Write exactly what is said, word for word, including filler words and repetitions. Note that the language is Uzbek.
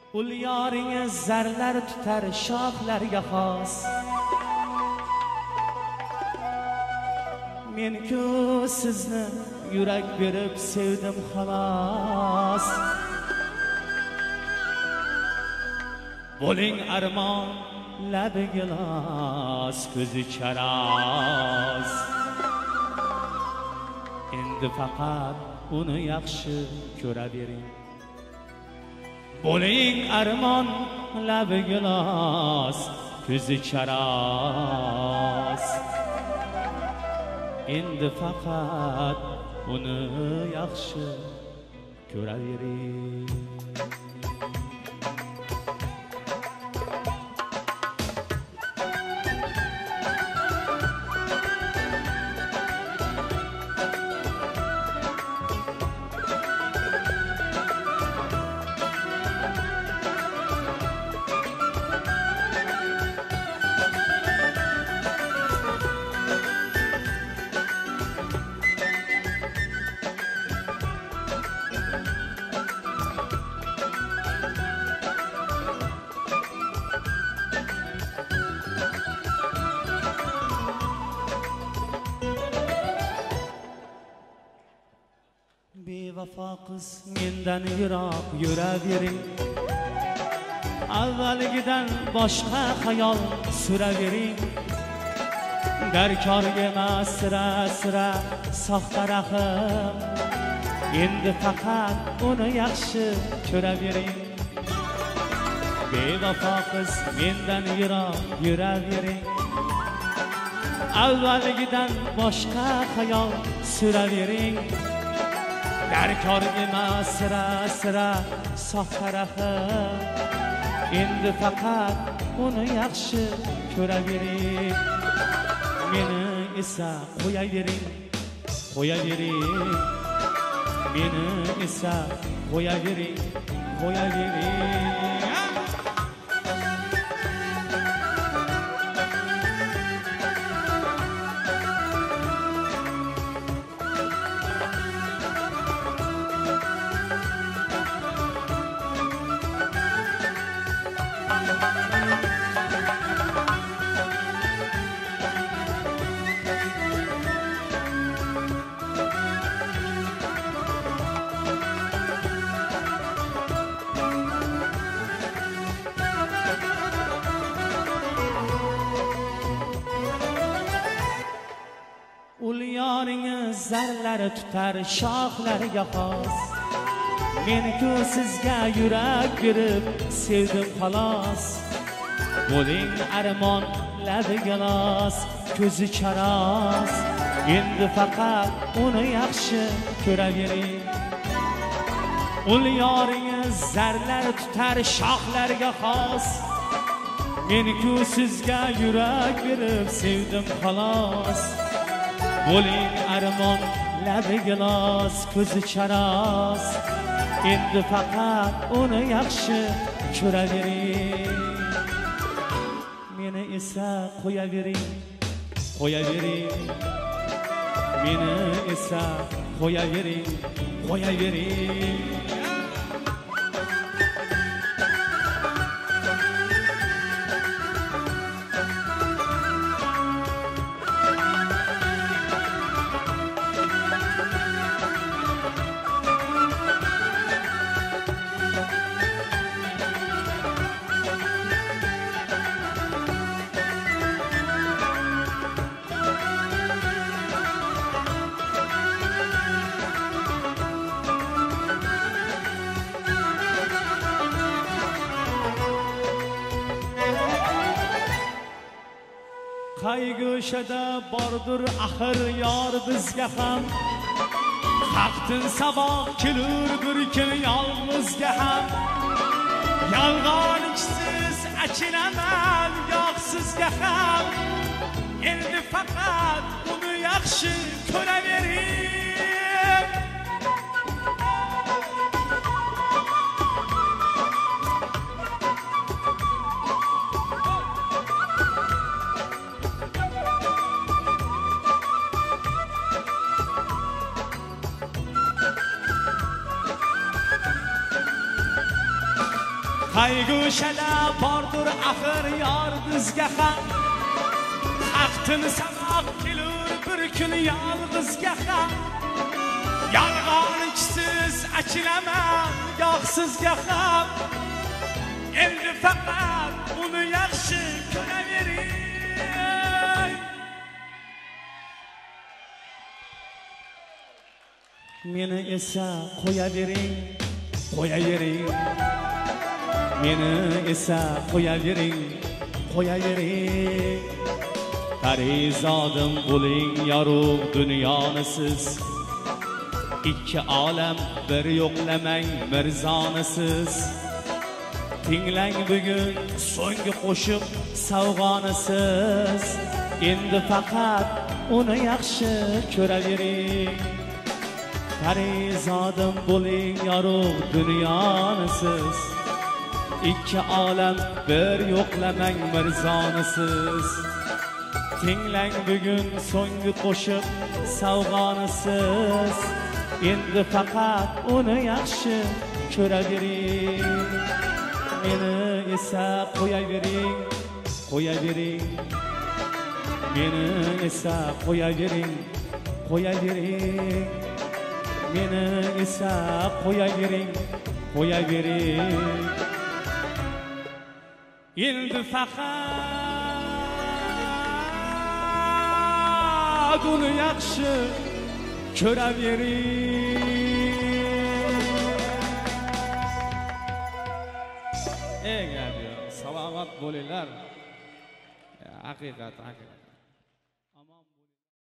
ul yoringiz zarlar tutar shoxlarga xos. Men-ku sizni yurak berib sevdim xolos. Bo'ling armon labi gilos, ko'zi charos. Endi faqat uni yaxshi ko'ravering. Bo'ling armon labi gilos, ko'zi charos. Endi faqat uni yaxshi ko'ravering. Bevafo qiz mendan yiroq yuravering. Avvalgidan boshqa xayol suravering. Darkorga emas sira sira soxta rahim. Endi faqat uni yaxshi ko'ravering. Bevafo qiz mendan yiroq yuravering. Avvalgidan boshqa xayol suravering. Darkor emas sira sira soxta rahim. Endi faqat uni yaxshi ko'ravering. Meni esa qo'yavering, qo'yavering. Meni esa qo'yavering, qo'yavering. Ul yoringiz zarlari tutar shoxlarga xos. Men-ku sizga yurak berib sevdim xolos. Bo'ling armon labi gilos, ko'zi charos. Endi faqat uni yaxshi ko'ravering. Ul yoringiz zarlari tutar shoxlarga xos. Men-ku sizga yurak berib sevdim xolos. Bo'ling armon labi gilos, ko'zi charos. Endi faqat uni yaxshi ko'ravering. Meni esa qo'yavering, qo'yavering. Meni esa qo'yavering, qo'yavering. Qayg'ushada bordur axir yor bizga ham. Haqtin saboq kelur bir kun yolg'izga ham. Yolg'onchiksiz achinaman yo'q sizga ham. Endi faqat uni yaxshi ko'ravering. qayg'ushada bordir axir yor bizga ham haqtin saboq kelur bir kun yolg'izga ham yolg'onchisiz achilaman goh sizga ham endi faqat uni yaxshi ko'ravering meni esa qo'yavering qo'yavering meni esa qo'yavering qo'yavering Parizodim bo'ling yorug' dunyoni siz ikki olam bir yo'qlamang mirzoni siz tinglang bugun so'nggi qo'shiq savg'oni siz endi faqat uni yaxshi ko'ravering Parizodim bo'ling yorug' dunyoni siz ikki olam bir yo'qlamang mirzoni siz tinglang bugun so'nggi qo'shiq savg'oni siz endi faqat uni yaxshi ko'ravering meni esa qo'yavering qo'yavering meni esa qo'yavering qo'yavering meni esa qo'yavering qo'yavering endi faqat uni yaxshi ko'ravering ey gado salomat bo'linglar haqiqat haqiqat